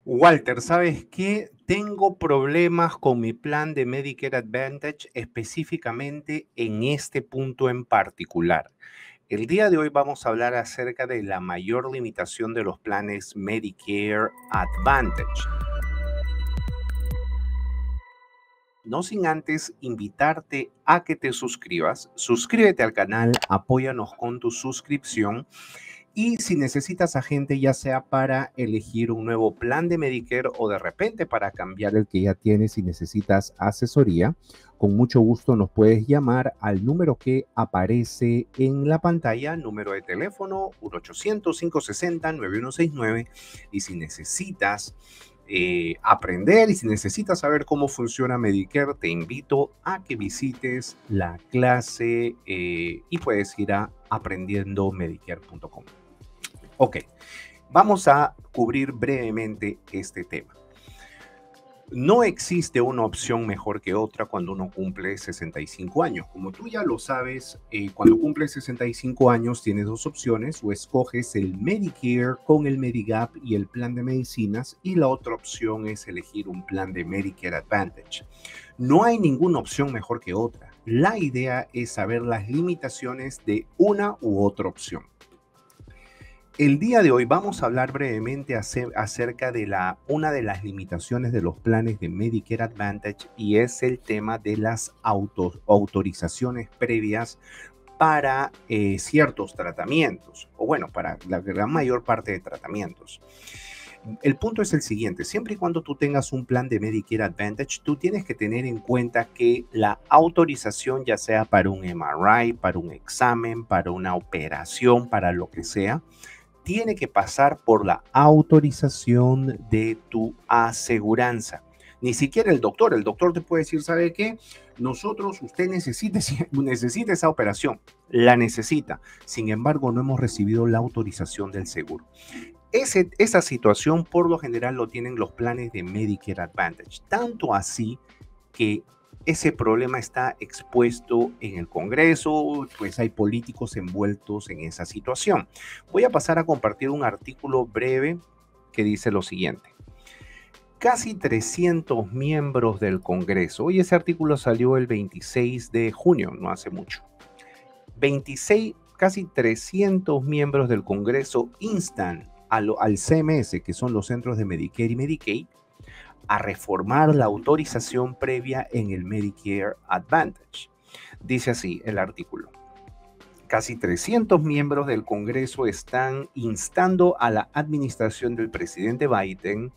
Walter, ¿sabes qué? Tengo problemas con mi plan de Medicare Advantage, específicamente en este punto en particular. El día de hoy vamos a hablar acerca de la mayor limitación de los planes Medicare Advantage. No sin antes invitarte a que te suscribas. Suscríbete al canal, apóyanos con tu suscripción. Y si necesitas a gente, ya sea para elegir un nuevo plan de Medicare o de repente para cambiar el que ya tienes y necesitas asesoría, con mucho gusto nos puedes llamar al número que aparece en la pantalla, número de teléfono 1-800-560-9169. Y si necesitas aprender y si necesitas saber cómo funciona Medicare, te invito a que visites la clase y puedes ir a aprendiendomedicare.com. Ok, vamos a cubrir brevemente este tema. No existe una opción mejor que otra cuando uno cumple 65 años. Como tú ya lo sabes, cuando cumples 65 años tienes dos opciones: o escoges el Medicare con el Medigap y el plan de medicinas, y la otra opción es elegir un plan de Medicare Advantage. No hay ninguna opción mejor que otra. La idea es saber las limitaciones de una u otra opción. El día de hoy vamos a hablar brevemente acerca de una de las limitaciones de los planes de Medicare Advantage, y es el tema de las autorizaciones previas para ciertos tratamientos, o bueno, para la gran mayor parte de tratamientos. El punto es el siguiente: siempre y cuando tú tengas un plan de Medicare Advantage, tú tienes que tener en cuenta que la autorización, ya sea para un MRI, para un examen, para una operación, para lo que sea, tiene que pasar por la autorización de tu aseguranza. Ni siquiera el doctor te puede decir: ¿sabe qué? Usted necesita esa operación, la necesita. Sin embargo, no hemos recibido la autorización del seguro. Esa situación por lo general lo tienen los planes de Medicare Advantage, tanto así que ese problema está expuesto en el Congreso, pues hay políticos envueltos en esa situación. Voy a pasar a compartir un artículo breve que dice lo siguiente. Casi 300 miembros del Congreso, hoy ese artículo salió el 26 de junio, no hace mucho. Casi 300 miembros del Congreso instan al CMS, que son los centros de Medicare y Medicaid, a reformar la autorización previa en el Medicare Advantage. Dice así el artículo: casi 300 miembros del Congreso están instando a la administración del presidente Biden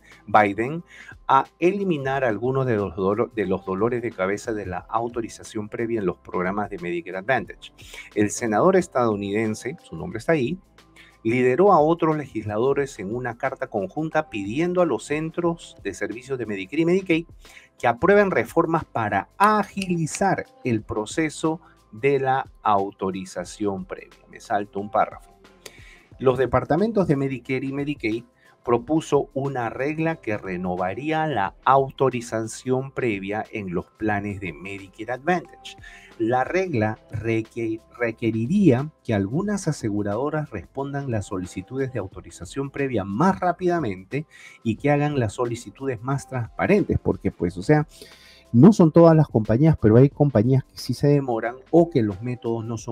a eliminar algunos de los dolores de cabeza de la autorización previa en los programas de Medicare Advantage. El senador estadounidense, su nombre está ahí, lideró a otros legisladores en una carta conjunta pidiendo a los centros de servicios de Medicare y Medicaid que aprueben reformas para agilizar el proceso de la autorización previa. Me salto un párrafo. Los departamentos de Medicare y Medicaid propuso una regla que renovaría la autorización previa en los planes de Medicare Advantage. La regla requeriría que algunas aseguradoras respondan las solicitudes de autorización previa más rápidamente y que hagan las solicitudes más transparentes, porque pues, o sea, no son todas las compañías, pero hay compañías que sí se demoran o que los métodos no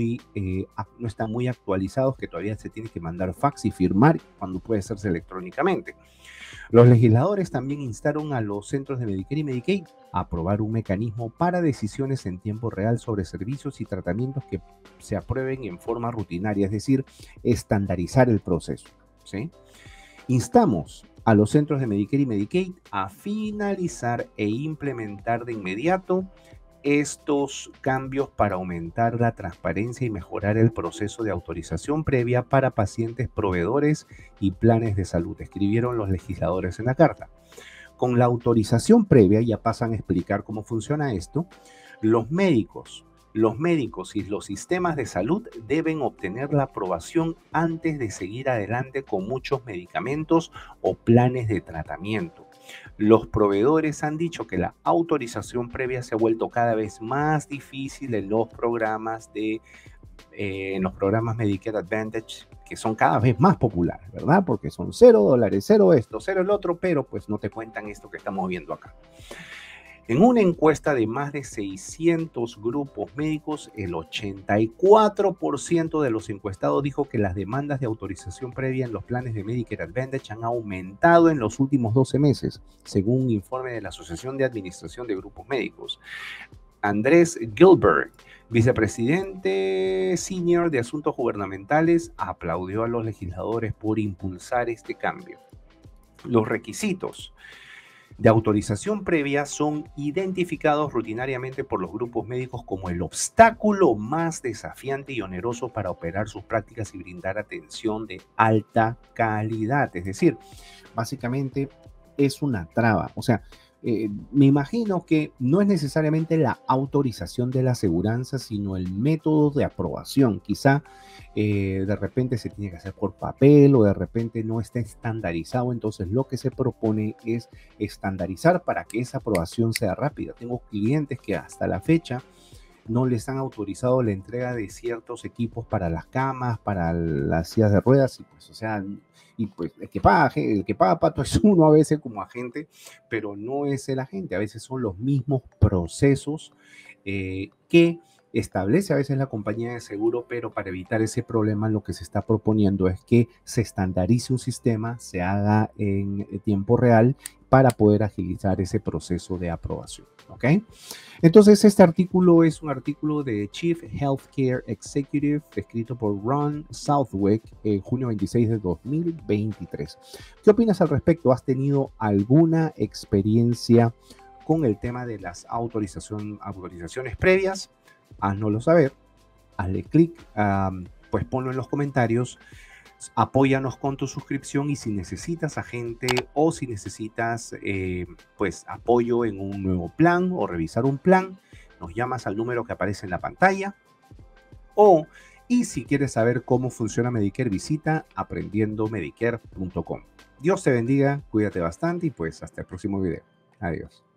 están muy actualizados, que todavía se tiene que mandar fax y firmar cuando puede hacerse electrónicamente. Los legisladores también instaron a los centros de Medicare y Medicaid a aprobar un mecanismo para decisiones en tiempo real sobre servicios y tratamientos que se aprueben en forma rutinaria, es decir, estandarizar el proceso, ¿sí? Instamos a los centros de Medicare y Medicaid a finalizar e implementar de inmediato estos cambios para aumentar la transparencia y mejorar el proceso de autorización previa para pacientes, proveedores y planes de salud, escribieron los legisladores en la carta. Con la autorización previa, ya pasan a explicar cómo funciona esto, los médicos y los sistemas de salud deben obtener la aprobación antes de seguir adelante con muchos medicamentos o planes de tratamiento. Los proveedores han dicho que la autorización previa se ha vuelto cada vez más difícil en los programas Medicare Advantage que son cada vez más populares, ¿verdad? Porque son $0, 0 esto, 0 el otro, pero pues no te cuentan esto que estamos viendo acá. En una encuesta de más de 600 grupos médicos, el 84% de los encuestados dijo que las demandas de autorización previa en los planes de Medicare Advantage han aumentado en los últimos 12 meses, según un informe de la Asociación de Administración de Grupos Médicos. Andrés Gilbert, vicepresidente senior de Asuntos Gubernamentales, aplaudió a los legisladores por impulsar este cambio. Los requisitos de autorización previa son identificados rutinariamente por los grupos médicos como el obstáculo más desafiante y oneroso para operar sus prácticas y brindar atención de alta calidad. Es decir, básicamente es una traba. O sea, me imagino que no es necesariamente la autorización de la aseguranza, sino el método de aprobación. Quizá de repente se tiene que hacer por papel o de repente no está estandarizado. Entonces lo que se propone es estandarizar para que esa aprobación sea rápida. Tengo clientes que hasta la fecha no les han autorizado la entrega de ciertos equipos para las camas, para las sillas de ruedas, y pues, o sea, y pues el que paga pato es uno a veces como agente, pero no es el agente, a veces son los mismos procesos que establece a veces la compañía de seguro, pero para evitar ese problema lo que se está proponiendo es que se estandarice un sistema, se haga en tiempo real para poder agilizar ese proceso de aprobación, ¿ok? Entonces, este artículo es un artículo de Chief Healthcare Executive escrito por Ron Southwick en junio 26 de 2023. ¿Qué opinas al respecto? ¿Has tenido alguna experiencia con el tema de las autorizaciones previas? Háznoslo saber, hazle clic, pues ponlo en los comentarios, apóyanos con tu suscripción y si necesitas agente o si necesitas pues apoyo en un nuevo plan o revisar un plan, nos llamas al número que aparece en la pantalla y si quieres saber cómo funciona Medicare, visita aprendiendomedicare.com. Dios te bendiga, cuídate bastante y pues hasta el próximo video. Adiós.